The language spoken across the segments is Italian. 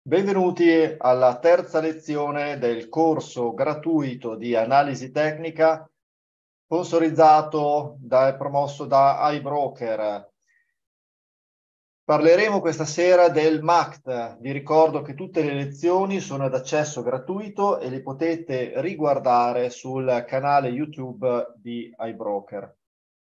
Benvenuti alla terza lezione del corso gratuito di analisi tecnica sponsorizzato e promosso da iBroker. Parleremo questa sera del MACT. Vi ricordo che tutte le lezioni sono ad accesso gratuito e le potete riguardare sul canale YouTube di iBroker.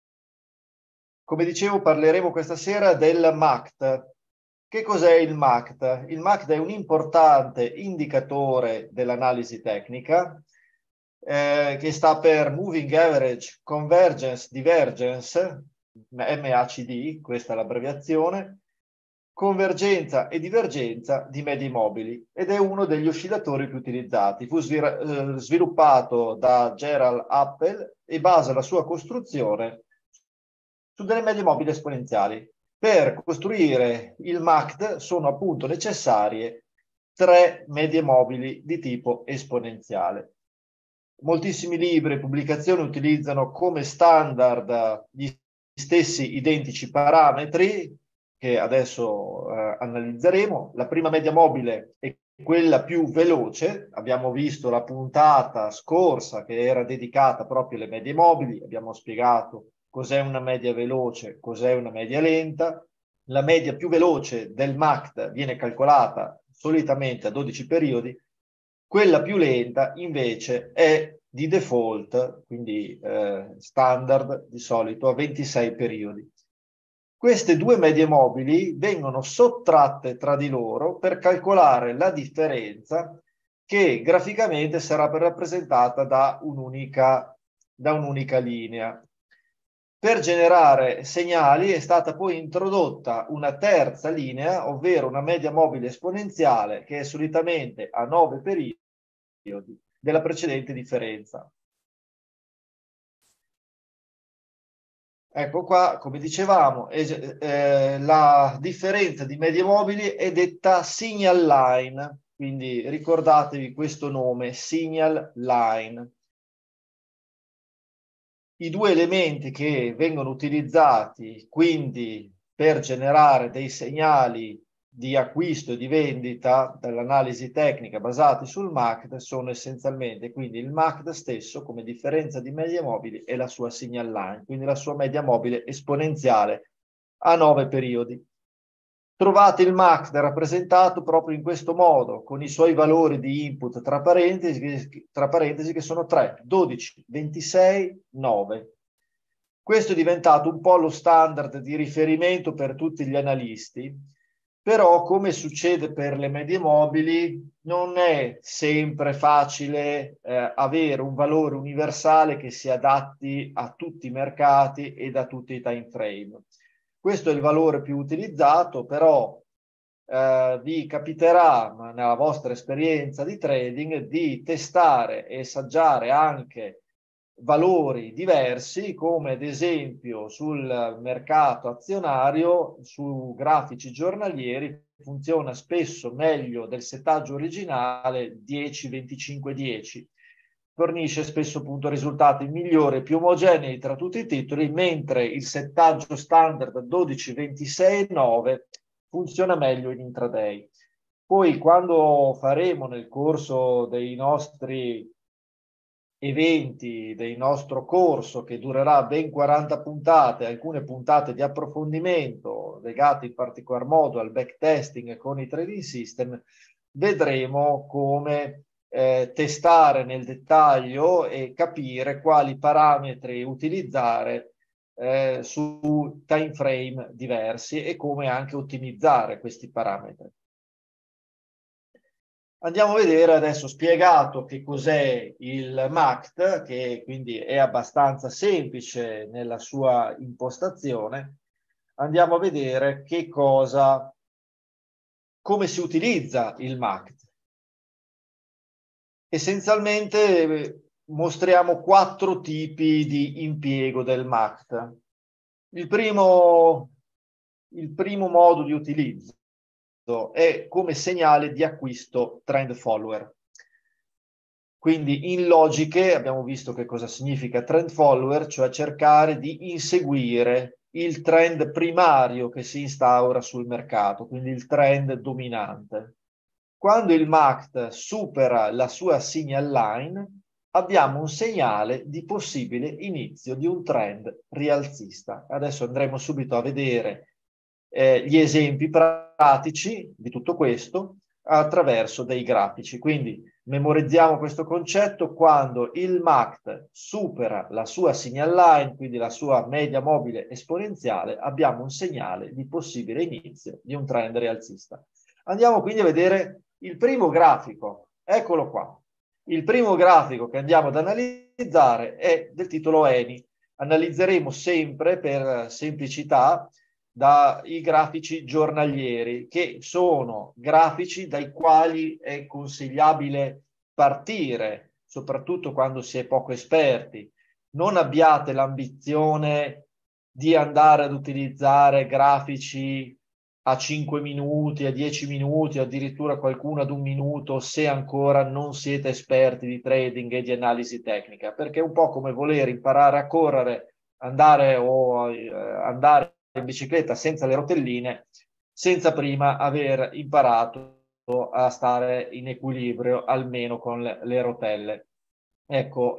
Come dicevo, parleremo questa sera del MACT. Che cos'è il MACT? Il MACT è un importante indicatore dell'analisi tecnica che sta per Moving Average Convergence Divergence, MACD, questa è l'abbreviazione, convergenza e divergenza di medie mobili ed è uno degli oscillatori più utilizzati. Fu sviluppato da Gerald Appel e basa la sua costruzione su delle medie mobili esponenziali. Per costruire il MACD sono appunto necessarie tre medie mobili di tipo esponenziale. Moltissimi libri e pubblicazioni utilizzano come standard gli stessi identici parametri che adesso analizzeremo. La prima media mobile è quella più veloce. Abbiamo visto la puntata scorsa che era dedicata proprio alle medie mobili. Abbiamo spiegato cos'è una media veloce, cos'è una media lenta. La media più veloce del MACD viene calcolata solitamente a 12 periodi. Quella più lenta invece è di default, quindi standard di solito a 26 periodi. Queste due medie mobili vengono sottratte tra di loro per calcolare la differenza che graficamente sarà rappresentata da un'unica linea. Per generare segnali è stata poi introdotta una terza linea, ovvero una media mobile esponenziale che è solitamente a 9 periodi della precedente differenza. Ecco qua, come dicevamo, la differenza di medie mobili è detta signal line, quindi ricordatevi questo nome, signal line. I due elementi che vengono utilizzati quindi per generare dei segnali di acquisto e di vendita dall'analisi tecnica basati sul MACD sono essenzialmente quindi il MACD stesso come differenza di medie mobili e la sua signal line, quindi la sua media mobile esponenziale a 9 periodi. Trovate il MACD rappresentato proprio in questo modo, con i suoi valori di input tra parentesi che sono 3, 12, 26, 9. Questo è diventato un po' lo standard di riferimento per tutti gli analisti, però come succede per le medie mobili, non è sempre facile avere un valore universale che si adatti a tutti i mercati e a tutti i time frame. Questo è il valore più utilizzato, però vi capiterà nella vostra esperienza di trading di testare e assaggiare anche valori diversi, come ad esempio sul mercato azionario, su grafici giornalieri, funziona spesso meglio del settaggio originale 10-25-10. Fornisce spesso appunto risultati migliori e più omogenei tra tutti i titoli, mentre il settaggio standard 12-26-9 funziona meglio in intraday. Poi quando faremo nel corso dei nostri eventi del nostro corso che durerà ben 40 puntate, alcune puntate di approfondimento legate in particolar modo al backtesting con i trading system, vedremo come testare nel dettaglio e capire quali parametri utilizzare su time frame diversi e come anche ottimizzare questi parametri. Andiamo a vedere adesso spiegato che cos'è il MACD, che quindi è abbastanza semplice nella sua impostazione. Andiamo a vedere come si utilizza il MACD. Essenzialmente mostriamo 4 tipi di impiego del MACD. Il primo modo di utilizzo è come segnale di acquisto trend follower. Quindi in logiche abbiamo visto che cosa significa trend follower, cioè cercare di inseguire il trend primario che si instaura sul mercato, quindi il trend dominante. Quando il MACD supera la sua signal line, abbiamo un segnale di possibile inizio di un trend rialzista. Adesso andremo subito a vedere gli esempi pratici di tutto questo attraverso dei grafici. Quindi memorizziamo questo concetto: quando il MACD supera la sua signal line, quindi la sua media mobile esponenziale, abbiamo un segnale di possibile inizio di un trend rialzista. Andiamo quindi a vedere il primo grafico. Eccolo qua. Il primo grafico che andiamo ad analizzare è del titolo Eni. Analizzeremo sempre, per semplicità, dai grafici giornalieri, che sono grafici dai quali è consigliabile partire, soprattutto quando si è poco esperti. Non abbiate l'ambizione di andare ad utilizzare grafici a 5 minuti, a 10 minuti, addirittura qualcuno ad 1 minuto, se ancora non siete esperti di trading e di analisi tecnica, perché è un po' come voler imparare a correre, andare in bicicletta senza le rotelline, senza prima aver imparato a stare in equilibrio almeno con le rotelle. Ecco,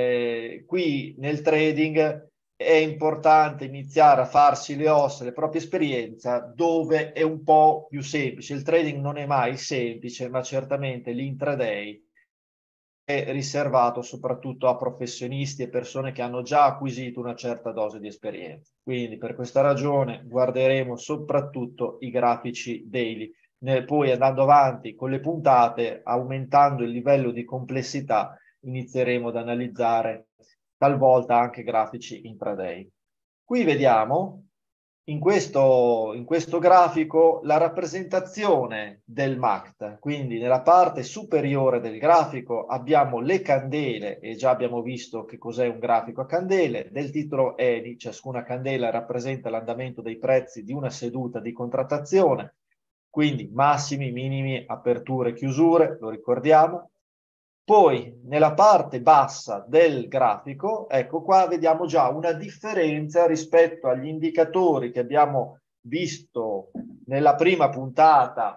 qui nel trading è importante iniziare a farsi le ossa, le proprie esperienze, dove è un po' più semplice. Il trading non è mai semplice, ma certamente l'intraday è riservato soprattutto a professionisti e persone che hanno già acquisito una certa dose di esperienza. Quindi per questa ragione guarderemo soprattutto i grafici daily. Poi andando avanti con le puntate, aumentando il livello di complessità, inizieremo ad analizzare talvolta anche grafici intraday. Qui vediamo in questo grafico la rappresentazione del MACD. Quindi nella parte superiore del grafico abbiamo le candele, e già abbiamo visto che cos'è un grafico a candele. Del titolo Eni, ciascuna candela rappresenta l'andamento dei prezzi di una seduta di contrattazione, quindi massimi, minimi, aperture, chiusure, lo ricordiamo. Poi nella parte bassa del grafico, ecco qua, vediamo già una differenza rispetto agli indicatori che abbiamo visto nella prima puntata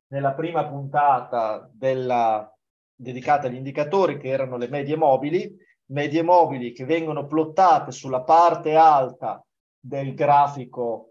dedicata agli indicatori, che erano le medie mobili che vengono plottate sulla parte alta del grafico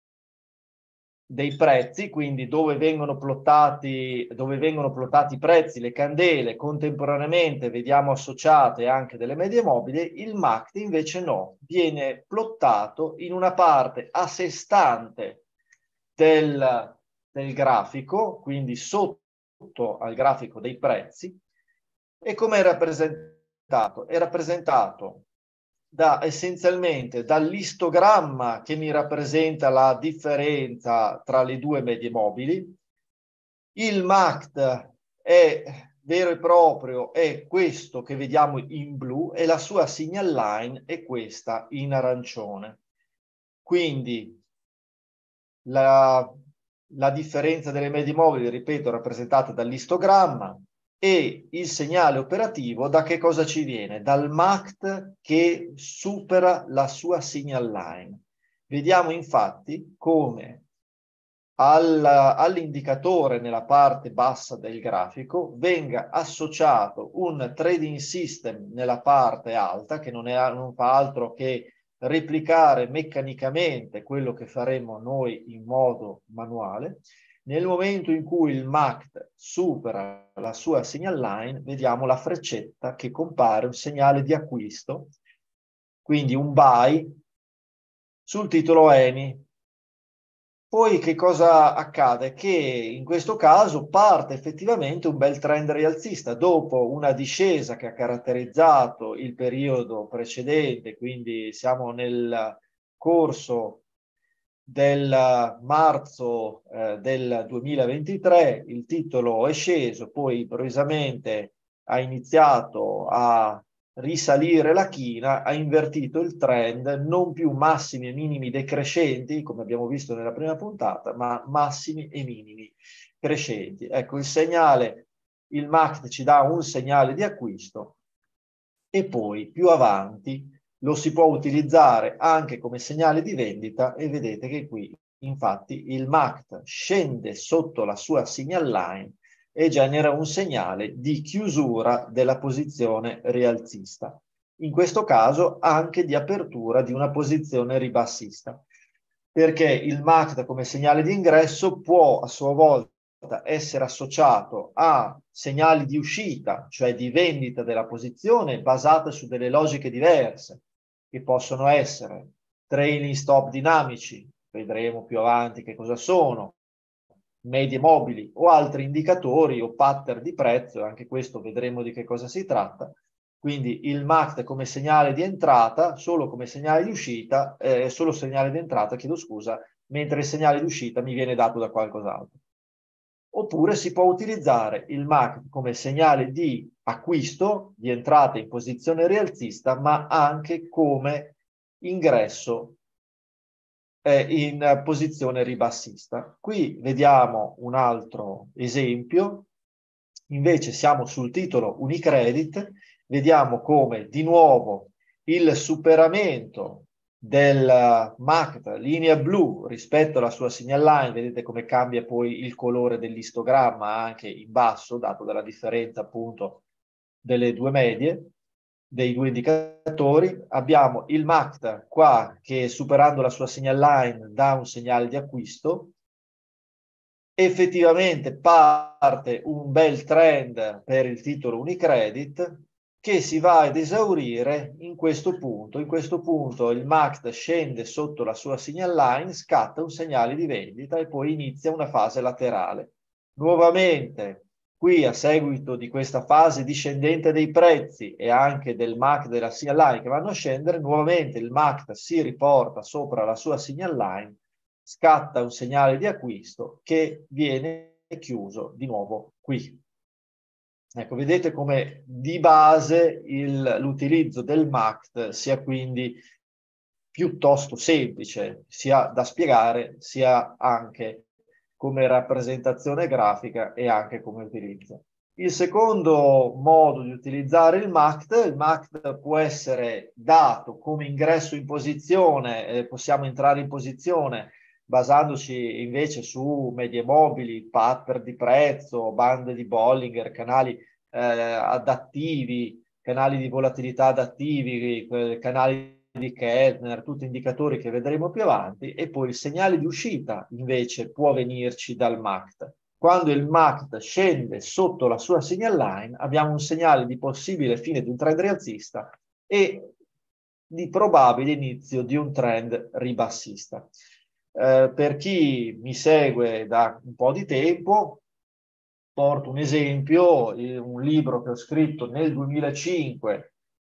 dei prezzi, quindi dove vengono plottati i prezzi, le candele, contemporaneamente vediamo associate anche delle medie mobili. Il MACD invece no, viene plottato in una parte a sé stante del grafico, quindi sotto al grafico dei prezzi. E come è rappresentato? È rappresentato essenzialmente dall'istogramma che mi rappresenta la differenza tra le due medie mobili. Il MACD è vero e proprio, è questo che vediamo in blu, e la sua signal line è questa in arancione. Quindi la differenza delle medie mobili, ripeto, è rappresentata dall'istogramma, e il segnale operativo da che cosa ci viene? Dal MACD che supera la sua signal line. Vediamo infatti come all'indicatore nella parte bassa del grafico venga associato un trading system nella parte alta, che non fa altro che replicare meccanicamente quello che faremo noi in modo manuale. Nel momento in cui il MACD supera la sua signal line, vediamo la freccetta che compare, un segnale di acquisto, quindi un buy sul titolo Eni. Poi che cosa accade? Che in questo caso parte effettivamente un bel trend rialzista dopo una discesa che ha caratterizzato il periodo precedente, quindi siamo nel corso del marzo del 2023, il titolo è sceso, poi improvvisamente ha iniziato a risalire la china, ha invertito il trend, non più massimi e minimi decrescenti, come abbiamo visto nella prima puntata, ma massimi e minimi crescenti. Ecco, il MACD ci dà un segnale di acquisto, e poi più avanti lo si può utilizzare anche come segnale di vendita, e vedete che qui infatti il MACD scende sotto la sua signal line e genera un segnale di chiusura della posizione rialzista. In questo caso anche di apertura di una posizione ribassista, perché il MACD come segnale di ingresso può a sua volta essere associato a segnali di uscita, cioè di vendita della posizione basate su delle logiche diverse, che possono essere trailing stop dinamici, vedremo più avanti che cosa sono, medie mobili o altri indicatori o pattern di prezzo, anche questo vedremo di che cosa si tratta. Quindi il MACD come segnale di entrata, solo come segnale di uscita, solo segnale di entrata, chiedo scusa, mentre il segnale di uscita mi viene dato da qualcos'altro. Oppure si può utilizzare il MACD come segnale di acquisto, di entrata in posizione rialzista, ma anche come ingresso in posizione ribassista. Qui vediamo un altro esempio, invece siamo sul titolo Unicredit, vediamo come di nuovo il superamento del MACD linea blu rispetto alla sua signal line, vedete come cambia poi il colore dell'istogramma anche in basso, dato dalla differenza appunto delle due medie, dei due indicatori. Abbiamo il MACD qua che superando la sua signal line dà un segnale di acquisto. Effettivamente parte un bel trend per il titolo Unicredit che si va ad esaurire in questo punto. In questo punto il MACD scende sotto la sua signal line, scatta un segnale di vendita e poi inizia una fase laterale. Nuovamente, qui a seguito di questa fase discendente dei prezzi e anche del MACD della signal line che vanno a scendere, nuovamente il MACD si riporta sopra la sua signal line, scatta un segnale di acquisto che viene chiuso di nuovo qui. Ecco, vedete come di base l'utilizzo del MACD sia quindi piuttosto semplice, sia da spiegare, sia anche come rappresentazione grafica e anche come utilizzo. Il secondo modo di utilizzare il MACD può essere dato come ingresso in posizione, possiamo entrare in posizione basandoci invece su medie mobili, pattern di prezzo, bande di Bollinger, canali adattivi, canali di volatilità adattivi, canali di Keltner, tutti indicatori che vedremo più avanti, e poi il segnale di uscita invece può venirci dal MACD. Quando il MACD scende sotto la sua signal line abbiamo un segnale di possibile fine di un trend rialzista e di probabile inizio di un trend ribassista. Per chi mi segue da un po' di tempo, porto un esempio, un libro che ho scritto nel 2005,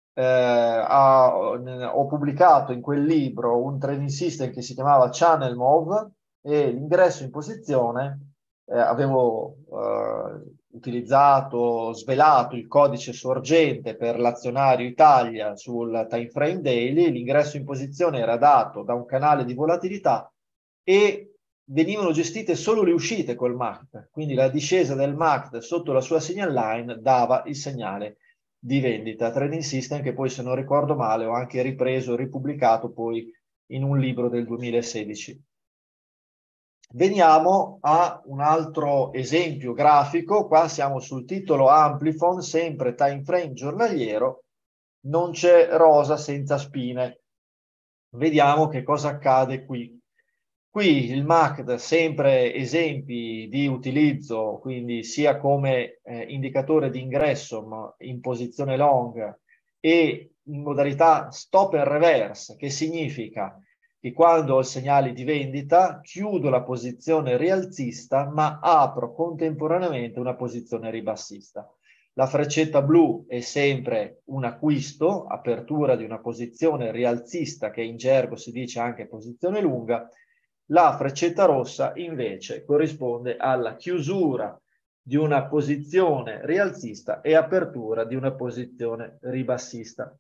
ho pubblicato in quel libro un trading system che si chiamava Channel Move e l'ingresso in posizione avevo utilizzato, svelato il codice sorgente per l'azionario Italia sul time frame daily. L'ingresso in posizione era dato da un canale di volatilità e venivano gestite solo le uscite col MACD, quindi la discesa del MACD sotto la sua signal line dava il segnale di vendita. Trading System che poi, se non ricordo male, ho anche ripreso e ripubblicato poi in un libro del 2016. Veniamo a un altro esempio grafico. Qua siamo sul titolo Amplifon, sempre time frame giornaliero, non c'è rosa senza spine. Vediamo che cosa accade qui. Qui il MACD, sempre esempi di utilizzo, quindi sia come indicatore di ingresso ma in posizione long e in modalità stop and reverse, che significa che quando ho il segnale di vendita chiudo la posizione rialzista ma apro contemporaneamente una posizione ribassista. La freccetta blu è sempre un acquisto, apertura di una posizione rialzista che in gergo si dice anche posizione lunga. La freccetta rossa invece corrisponde alla chiusura di una posizione rialzista e apertura di una posizione ribassista.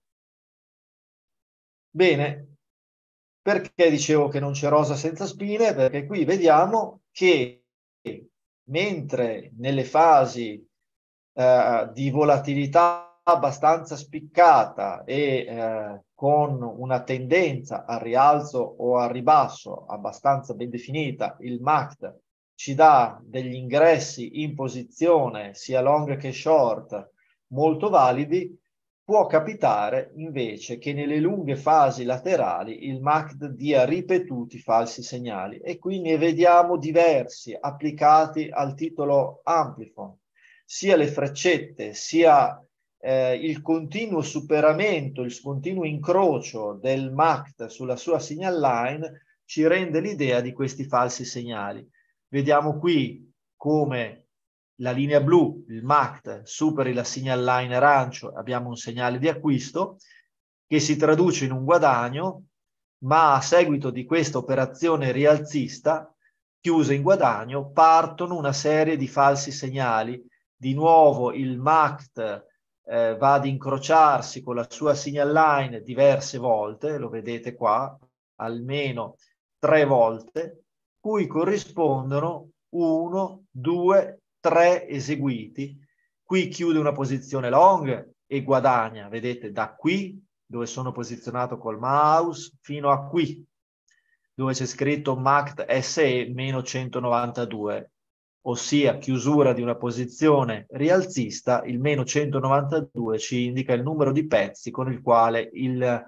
Bene, perché dicevo che non c'è rosa senza spine? Perché qui vediamo che mentre nelle fasi di volatilità abbastanza spiccata e con una tendenza al rialzo o al ribasso abbastanza ben definita, il MACD ci dà degli ingressi in posizione sia long che short molto validi, può capitare invece che nelle lunghe fasi laterali il MACD dia ripetuti falsi segnali, e quindi ne vediamo diversi applicati al titolo Amplifon. Sia le freccette, sia il continuo superamento, il continuo incrocio del MACD sulla sua signal line ci rende l'idea di questi falsi segnali. Vediamo qui come la linea blu, il MACD, superi la signal line arancio, abbiamo un segnale di acquisto che si traduce in un guadagno, ma a seguito di questa operazione rialzista, chiusa in guadagno, partono una serie di falsi segnali. Di nuovo il MACD va ad incrociarsi con la sua signal line diverse volte, lo vedete qua, almeno 3 volte, cui corrispondono 1, 2, 3 eseguiti. Qui chiude una posizione long e guadagna, vedete, da qui, dove sono posizionato col mouse, fino a qui, dove c'è scritto MACD SE meno 192, ossia chiusura di una posizione rialzista. Il meno 192 ci indica il numero di pezzi con il quale il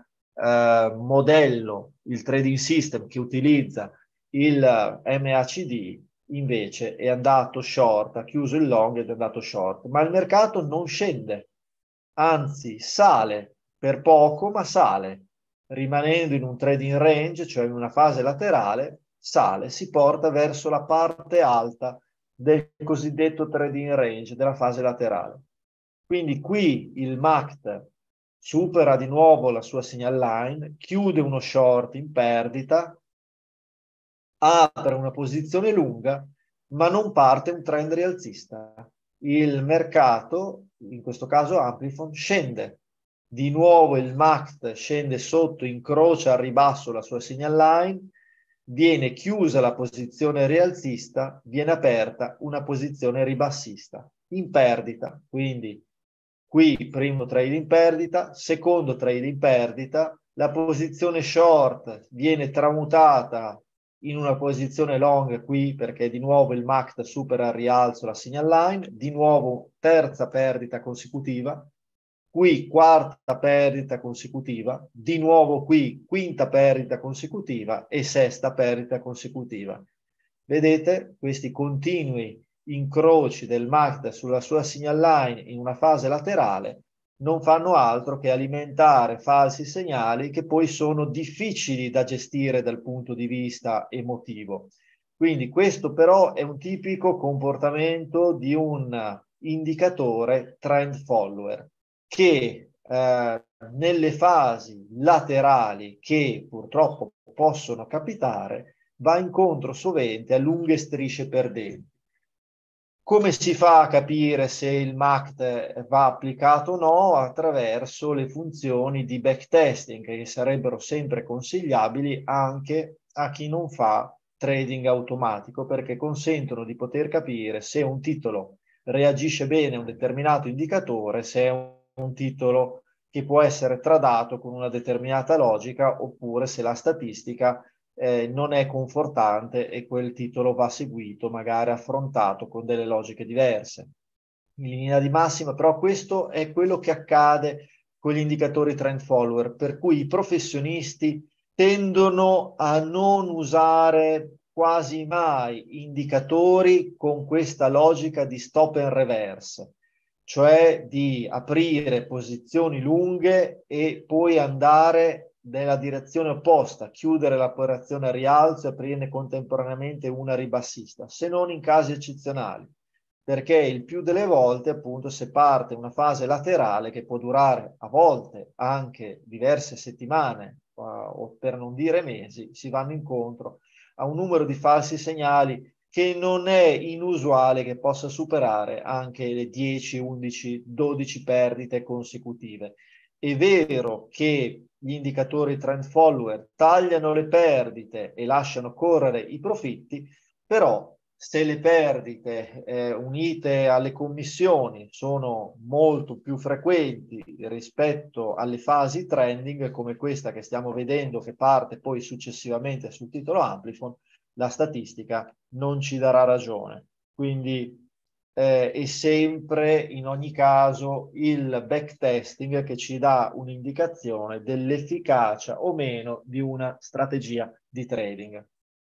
modello, il trading system che utilizza il MACD invece è andato short, ha chiuso il long ed è andato short, ma il mercato non scende, anzi sale per poco, ma sale, rimanendo in un trading range, cioè in una fase laterale, sale, si porta verso la parte alta del cosiddetto trading range, della fase laterale. Quindi qui il MACD supera di nuovo la sua signal line, chiude uno short in perdita, apre una posizione lunga, ma non parte un trend rialzista. Il mercato, in questo caso Amplifon, scende. Di nuovo il MACD scende sotto, incrocia al ribasso la sua signal line, viene chiusa la posizione rialzista, viene aperta una posizione ribassista, in perdita. Quindi qui primo trade in perdita, secondo trade in perdita, la posizione short viene tramutata in una posizione long qui perché di nuovo il MACD supera al rialzo la signal line, di nuovo terza perdita consecutiva, qui quarta perdita consecutiva, di nuovo qui quinta perdita consecutiva e sesta perdita consecutiva. Vedete questi continui incroci del MACD sulla sua signal line in una fase laterale non fanno altro che alimentare falsi segnali che poi sono difficili da gestire dal punto di vista emotivo. Quindi questo però è un tipico comportamento di un indicatore trend follower che nelle fasi laterali che purtroppo possono capitare va incontro sovente a lunghe strisce perdenti. Come si fa a capire se il MACD va applicato o no? Attraverso le funzioni di backtesting, che sarebbero sempre consigliabili anche a chi non fa trading automatico, perché consentono di poter capire se un titolo reagisce bene a un determinato indicatore, se è un titolo che può essere tradato con una determinata logica, oppure se la statistica non è confortante e quel titolo va seguito, magari affrontato con delle logiche diverse. In linea di massima, però, questo è quello che accade con gli indicatori trend follower, per cui i professionisti tendono a non usare quasi mai indicatori con questa logica di stop and reverse, cioè di aprire posizioni lunghe e poi andare nella direzione opposta, chiudere l'operazione a rialzo e aprirne contemporaneamente una ribassista, se non in casi eccezionali, perché il più delle volte, appunto, se parte una fase laterale che può durare a volte anche diverse settimane o per non dire mesi, si vanno incontro a un numero di falsi segnali che non è inusuale che possa superare anche le 10, 11, 12 perdite consecutive. È vero che gli indicatori trend follower tagliano le perdite e lasciano correre i profitti, però se le perdite unite alle commissioni sono molto più frequenti rispetto alle fasi trending, come questa che stiamo vedendo che parte poi successivamente sul titolo Amplifon, la statistica non ci darà ragione. Quindi è sempre, in ogni caso, il backtesting che ci dà un'indicazione dell'efficacia o meno di una strategia di trading.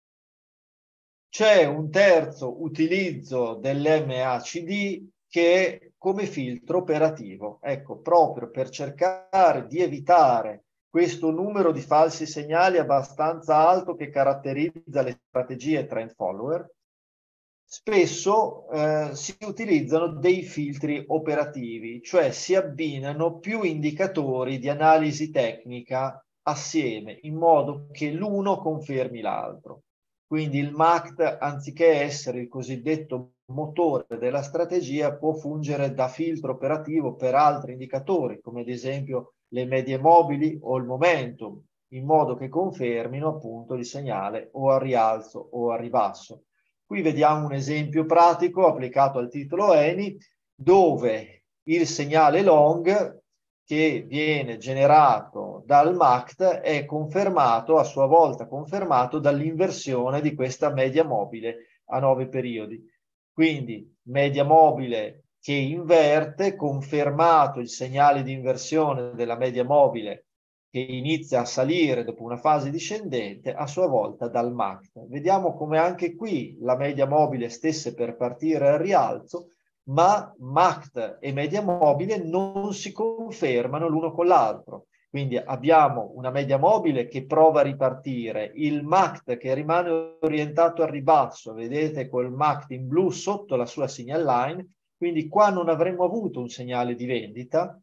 C'è un terzo utilizzo dell'MACD che è come filtro operativo. Ecco, proprio per cercare di evitare questo numero di falsi segnali abbastanza alto che caratterizza le strategie trend follower, spesso si utilizzano dei filtri operativi, cioè si abbinano più indicatori di analisi tecnica assieme, in modo che l'uno confermi l'altro. Quindi il MACD, anziché essere il cosiddetto motore della strategia, può fungere da filtro operativo per altri indicatori, come ad esempio le medie mobili o il momentum, in modo che confermino appunto il segnale o a rialzo o a ribasso. Qui vediamo un esempio pratico applicato al titolo ENI, dove il segnale long che viene generato dal MACD è confermato, a sua volta confermato, dall'inversione di questa media mobile a 9 periodi. Quindi media mobile che inverte, confermato il segnale di inversione della media mobile che inizia a salire dopo una fase discendente, a sua volta dal MACD. Vediamo come anche qui la media mobile stesse per partire al rialzo, ma MACD e media mobile non si confermano l'uno con l'altro. Quindi abbiamo una media mobile che prova a ripartire, il MACD che rimane orientato al ribasso, vedete col MACD in blu sotto la sua signal line, quindi qua non avremmo avuto un segnale di vendita,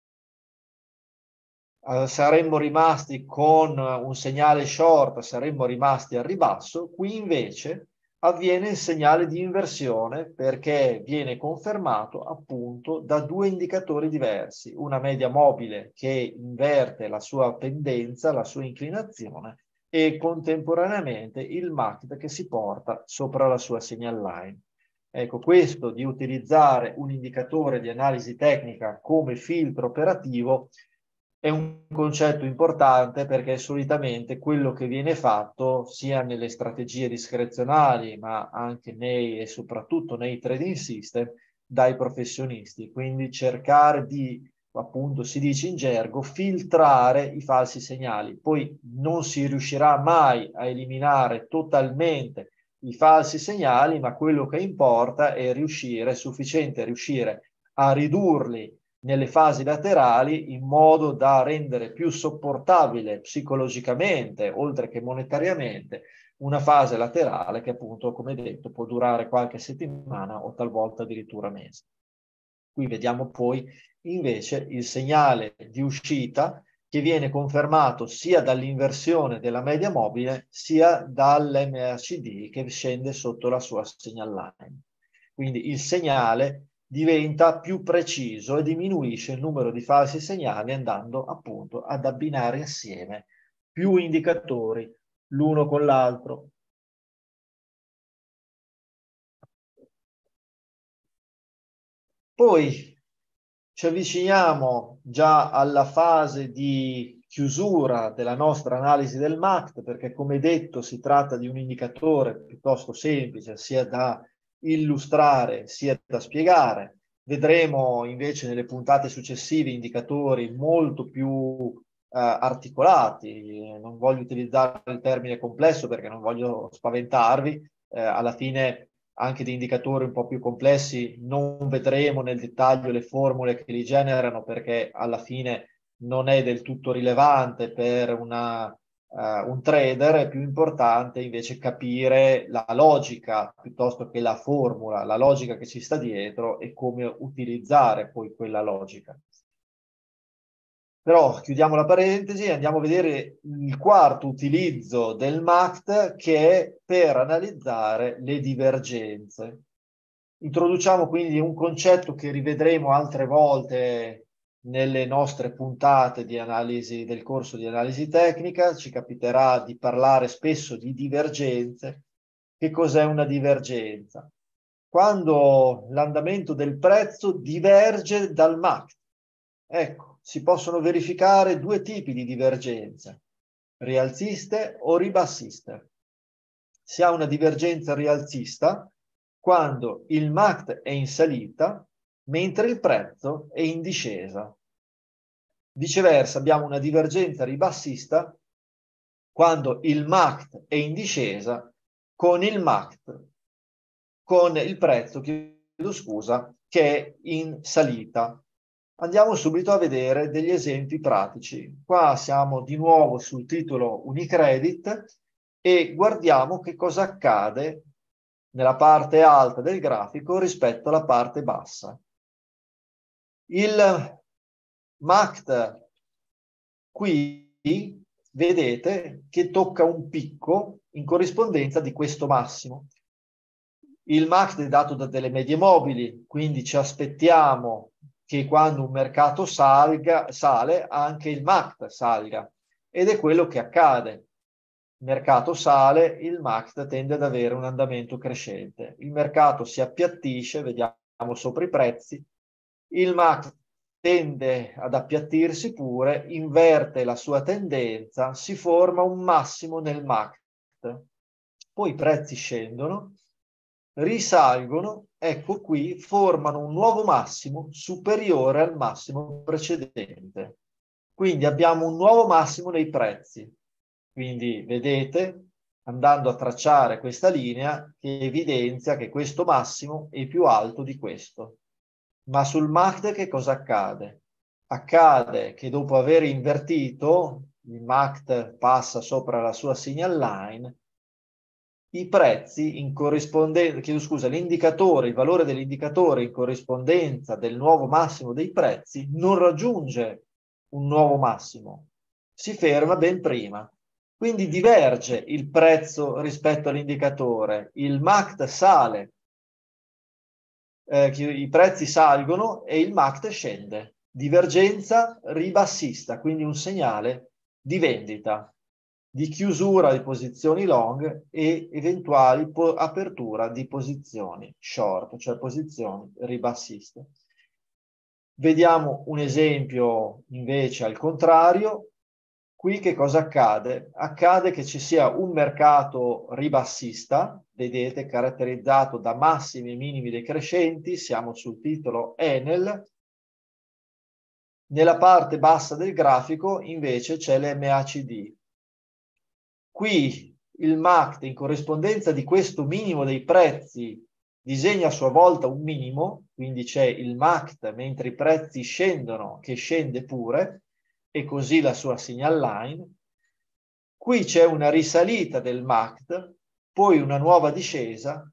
saremmo rimasti con un segnale short, saremmo rimasti al ribasso. Qui invece avviene il segnale di inversione perché viene confermato appunto da due indicatori diversi, una media mobile che inverte la sua pendenza, la sua inclinazione, e contemporaneamente il MACD che si porta sopra la sua signal line. Ecco, questo di utilizzare un indicatore di analisi tecnica come filtro operativo è un concetto importante, perché solitamente quello che viene fatto sia nelle strategie discrezionali, ma anche nei e soprattutto nei trading system, dai professionisti. Quindi cercare di, appunto, si dice in gergo, filtrare i falsi segnali. Poi non si riuscirà mai a eliminare totalmente i falsi segnali, ma quello che importa è riuscire, è sufficiente riuscire a ridurli nelle fasi laterali in modo da rendere più sopportabile psicologicamente, oltre che monetariamente, una fase laterale che appunto, come detto, può durare qualche settimana o talvolta addirittura mesi. Qui vediamo poi invece il segnale di uscita che viene confermato sia dall'inversione della media mobile sia dall'MACD che scende sotto la sua signal line. Quindi il segnale diventa più preciso e diminuisce il numero di falsi segnali andando appunto ad abbinare assieme più indicatori l'uno con l'altro. Poi ci avviciniamo già alla fase di chiusura della nostra analisi del MACD, perché come detto si tratta di un indicatore piuttosto semplice sia da illustrare sia da spiegare. Vedremo invece nelle puntate successive indicatori molto più articolati. Non voglio utilizzare il termine complesso perché non voglio spaventarvi. Alla fine anche di indicatori un po' più complessi non vedremo nel dettaglio le formule che li generano, perché alla fine non è del tutto rilevante per un trader. È più importante invece capire la logica piuttosto che la formula, la logica che ci sta dietro e come utilizzare poi quella logica. Però chiudiamo la parentesi e andiamo a vedere il quarto utilizzo del MACD, che è per analizzare le divergenze. Introduciamo quindi un concetto che rivedremo altre volte nelle nostre puntate di analisi del corso di analisi tecnica. Ci capiterà di parlare spesso di divergenze. Che cos'è una divergenza? Quando l'andamento del prezzo diverge dal MACD. Ecco, si possono verificare due tipi di divergenze, rialziste o ribassiste. si ha una divergenza rialzista quando il MACD è in salita mentre il prezzo è in discesa. Viceversa, abbiamo una divergenza ribassista quando il MACD è in discesa con il MACD, con il prezzo, chiedo scusa, che è in salita. Andiamo subito a vedere degli esempi pratici. Qua siamo di nuovo sul titolo Unicredit e guardiamo che cosa accade nella parte alta del grafico rispetto alla parte bassa. Il MACD qui vedete che tocca un picco in corrispondenza di questo massimo. Il MACD è dato da delle medie mobili, quindi ci aspettiamo che quando un mercato sale, anche il MACD salga. Ed è quello che accade. Il mercato sale, il MACD tende ad avere un andamento crescente. Il mercato si appiattisce, vediamo sopra i prezzi, il MACD tende ad appiattirsi pure, inverte la sua tendenza, si forma un massimo nel MACD. Poi i prezzi scendono, risalgono, ecco qui, formano un nuovo massimo superiore al massimo precedente. Quindi abbiamo un nuovo massimo nei prezzi. Quindi vedete, andando a tracciare questa linea, che evidenzia che questo massimo è più alto di questo. Ma sul MACD che cosa accade? Accade che dopo aver invertito, il MACD passa sopra la sua signal line, i prezzi in corrispondenza, chiedo scusa, l'indicatore, il valore dell'indicatore in corrispondenza del nuovo massimo dei prezzi non raggiunge un nuovo massimo, si ferma ben prima. Quindi diverge il prezzo rispetto all'indicatore, il MACD sale, i prezzi salgono e il MACD scende. Divergenza ribassista, quindi un segnale di vendita, di chiusura di posizioni long e eventuali apertura di posizioni short, cioè posizioni ribassiste. Vediamo un esempio invece al contrario. Qui che cosa accade? Accade che ci sia un mercato ribassista, vedete, caratterizzato da massimi e minimi decrescenti, siamo sul titolo Enel. Nella parte bassa del grafico invece c'è l'MACD. Qui il MACD in corrispondenza di questo minimo dei prezzi disegna a sua volta un minimo, quindi c'è il MACD mentre i prezzi scendono, che scende pure, e così la sua signal line. Qui c'è una risalita del MACD, poi una nuova discesa,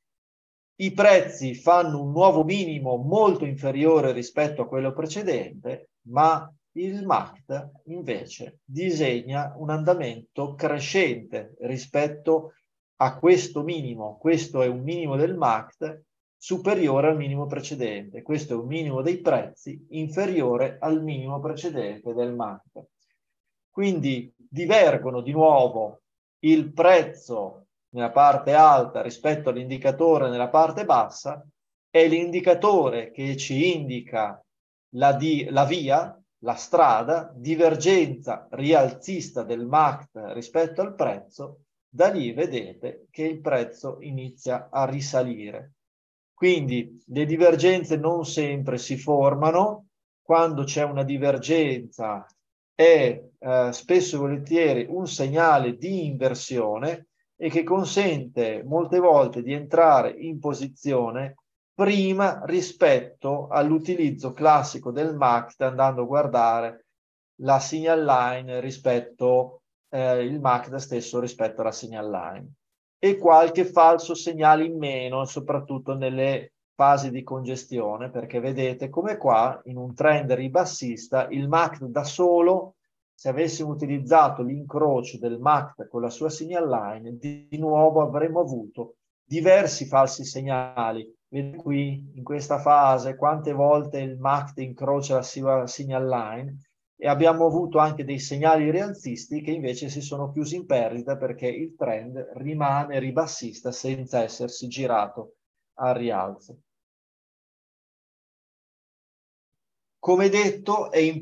i prezzi fanno un nuovo minimo molto inferiore rispetto a quello precedente, ma il MACD invece disegna un andamento crescente rispetto a questo minimo. Questo è un minimo del MACD superiore al minimo precedente. Questo è un minimo dei prezzi inferiore al minimo precedente del MACD. Quindi divergono di nuovo il prezzo nella parte alta rispetto all'indicatore nella parte bassa, è l'indicatore che ci indica la via, la strada, divergenza rialzista del MACD rispetto al prezzo. Da lì vedete che il prezzo inizia a risalire. Quindi le divergenze non sempre si formano. Quando c'è una divergenza è spesso e volentieri un segnale di inversione e che consente molte volte di entrare in posizione prima rispetto all'utilizzo classico del MACD, andando a guardare la signal line rispetto il MACD stesso rispetto alla signal line, e qualche falso segnale in meno, soprattutto nelle fasi di congestione, perché vedete come qua in un trend ribassista il MACD da solo, se avessimo utilizzato l'incrocio del MACD con la sua signal line, di nuovo avremmo avuto diversi falsi segnali. Vedete qui in questa fase quante volte il MACD incrocia la sua signal line, e abbiamo avuto anche dei segnali rialzisti che invece si sono chiusi in perdita perché il trend rimane ribassista senza essersi girato al rialzo. Come detto, è importante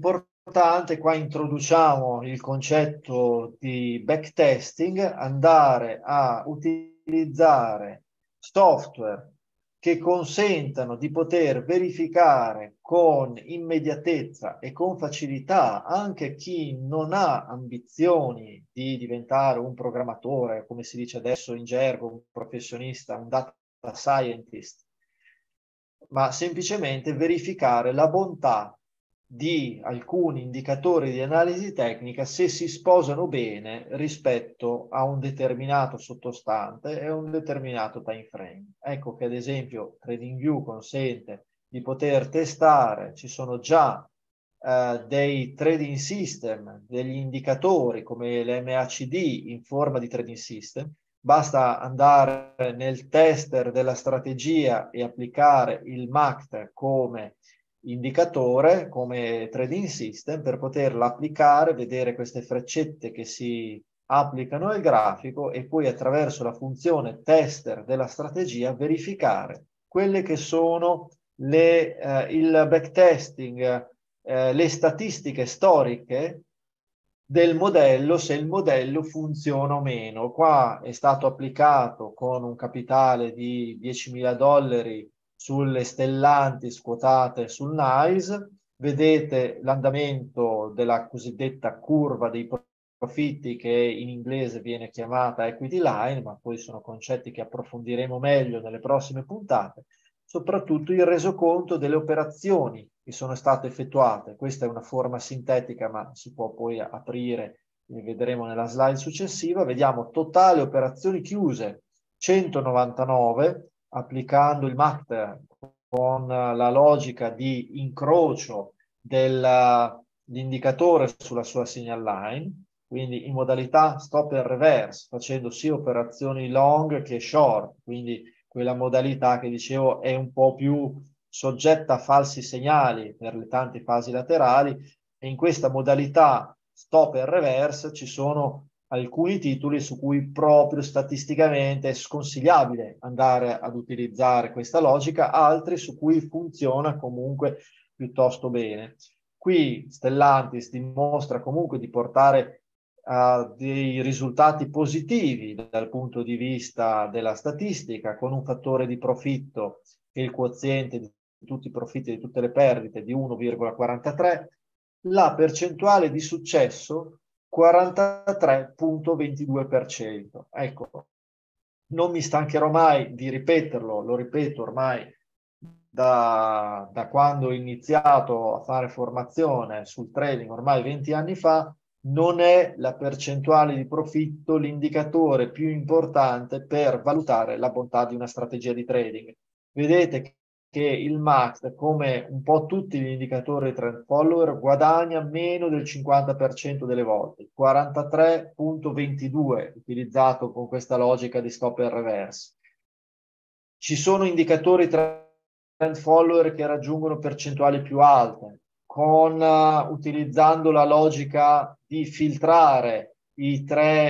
importante, qua introduciamo il concetto di backtesting, andare a utilizzare software che consentano di poter verificare con immediatezza e con facilità anche chi non ha ambizioni di diventare un programmatore, come si dice adesso in gergo, un professionista, un data scientist, ma semplicemente verificare la bontà di alcuni indicatori di analisi tecnica se si sposano bene rispetto a un determinato sottostante e un determinato time frame. Ecco che ad esempio TradingView consente di poter testare, ci sono già dei trading system, degli indicatori come l'MACD in forma di trading system. Basta andare nel tester della strategia e applicare il MACD come indicatore, come trading system, per poterlo applicare, vedere queste freccette che si applicano al grafico e poi attraverso la funzione tester della strategia verificare quelle che sono il backtesting, le statistiche storiche del modello, se il modello funziona o meno. Qua è stato applicato con un capitale di $10.000 sulle Stellantis quotate sul NYSE. Vedete l'andamento della cosiddetta curva dei profitti, che in inglese viene chiamata equity line, ma poi sono concetti che approfondiremo meglio nelle prossime puntate. Soprattutto il resoconto delle operazioni che sono state effettuate. Questa è una forma sintetica, ma si può poi aprire, e vedremo nella slide successiva. Vediamo totale operazioni chiuse 199, applicando il MACD con la logica di incrocio dell'indicatore sulla sua signal line, quindi in modalità stop and reverse, facendo sia operazioni long che short, quindi quella modalità che dicevo è un po' più soggetta a falsi segnali per le tante fasi laterali, e in questa modalità stop and reverse ci sono alcuni titoli su cui proprio statisticamente è sconsigliabile andare ad utilizzare questa logica, altri su cui funziona comunque piuttosto bene. Qui Stellantis dimostra comunque di portare dei risultati positivi dal punto di vista della statistica, con un fattore di profitto che è il quoziente di tutti i profitti e di tutte le perdite di 1,43, la percentuale di successo 43,22%. Ecco, non mi stancherò mai di ripeterlo, lo ripeto ormai da quando ho iniziato a fare formazione sul trading, ormai 20 anni fa. Non è la percentuale di profitto l'indicatore più importante per valutare la bontà di una strategia di trading. Vedete che il MACD, come un po' tutti gli indicatori di trend follower, guadagna meno del 50% delle volte, 43,22 utilizzato con questa logica di stop and reverse. Ci sono indicatori trend follower che raggiungono percentuali più alte, utilizzando la logica di filtrare i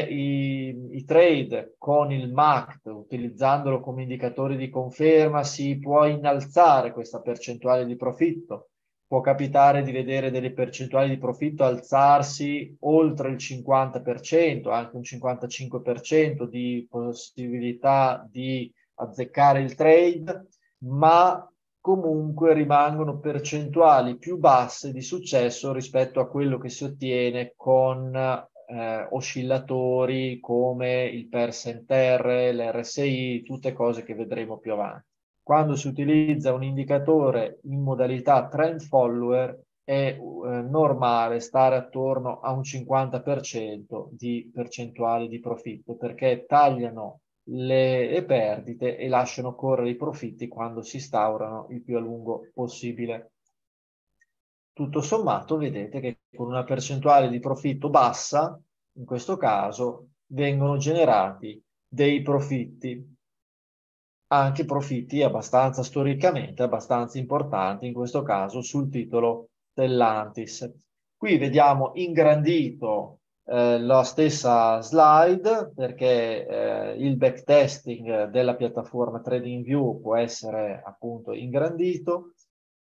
trade con il MACD, utilizzandolo come indicatore di conferma, si può innalzare questa percentuale di profitto. Può capitare di vedere delle percentuali di profitto alzarsi oltre il 50%, anche un 55% di possibilità di azzeccare il trade, ma comunque rimangono percentuali più basse di successo rispetto a quello che si ottiene con oscillatori come il percent R, l'RSI, tutte cose che vedremo più avanti. Quando si utilizza un indicatore in modalità trend follower è normale stare attorno a un 50% di percentuali di profitto, perché tagliano le perdite e lasciano correre i profitti quando si instaurano il più a lungo possibile. Tutto sommato vedete che con una percentuale di profitto bassa, in questo caso, vengono generati dei profitti, anche profitti abbastanza storicamente, abbastanza importanti, in questo caso sul titolo Stellantis. Qui vediamo ingrandito la stessa slide, perché il backtesting della piattaforma TradingView può essere appunto ingrandito.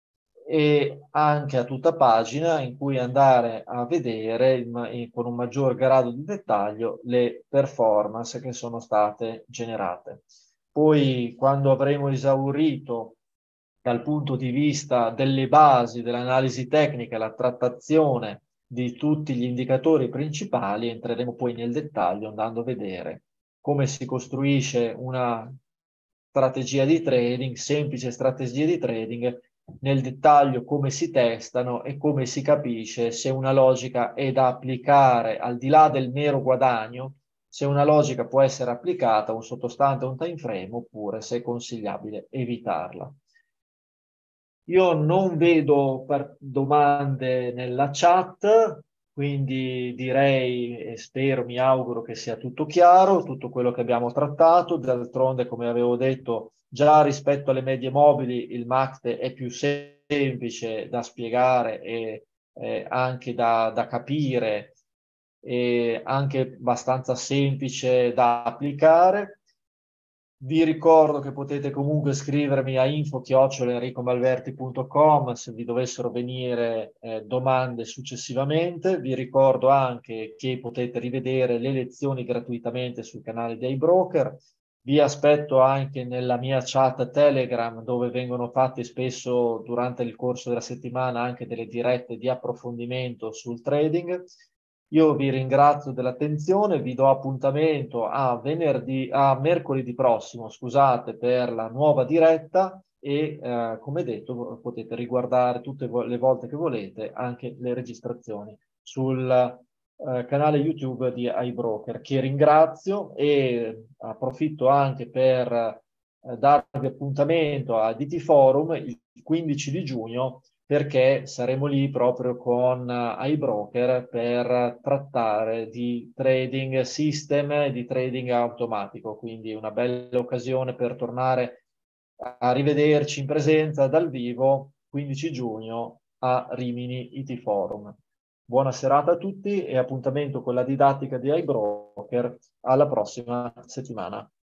e anche a tutta pagina in cui andare a vedere con un maggior grado di dettaglio le performance che sono state generate. Poi, quando avremo esaurito dal punto di vista delle basi dell'analisi tecnica, la trattazione di tutti gli indicatori principali, entreremo poi nel dettaglio andando a vedere come si costruisce una strategia di trading, semplice strategia di trading, nel dettaglio come si testano e come si capisce se una logica è da applicare al di là del mero guadagno, se una logica può essere applicata a un sottostante o un time frame oppure se è consigliabile evitarla. Io non vedo domande nella chat, quindi direi e spero, mi auguro che sia tutto chiaro, tutto quello che abbiamo trattato. D'altronde, come avevo detto, già rispetto alle medie mobili il MACD è più semplice da spiegare e anche da capire e anche abbastanza semplice da applicare. Vi ricordo che potete comunque scrivermi a info@enricomalverti.com se vi dovessero venire domande successivamente. Vi ricordo anche che potete rivedere le lezioni gratuitamente sul canale dei broker. Vi aspetto anche nella mia chat Telegram, dove vengono fatte spesso durante il corso della settimana anche delle dirette di approfondimento sul trading. Io vi ringrazio dell'attenzione, vi do appuntamento a mercoledì prossimo, scusate, per la nuova diretta e come detto potete riguardare tutte le volte che volete anche le registrazioni sul canale YouTube di iBroker, che ringrazio e approfitto anche per darvi appuntamento a DT Forum il 15 di giugno perché saremo lì proprio con iBroker per trattare di trading system e di trading automatico, quindi una bella occasione per tornare a rivederci in presenza dal vivo 15 giugno a Rimini IT Forum. Buona serata a tutti e appuntamento con la didattica di iBroker alla prossima settimana.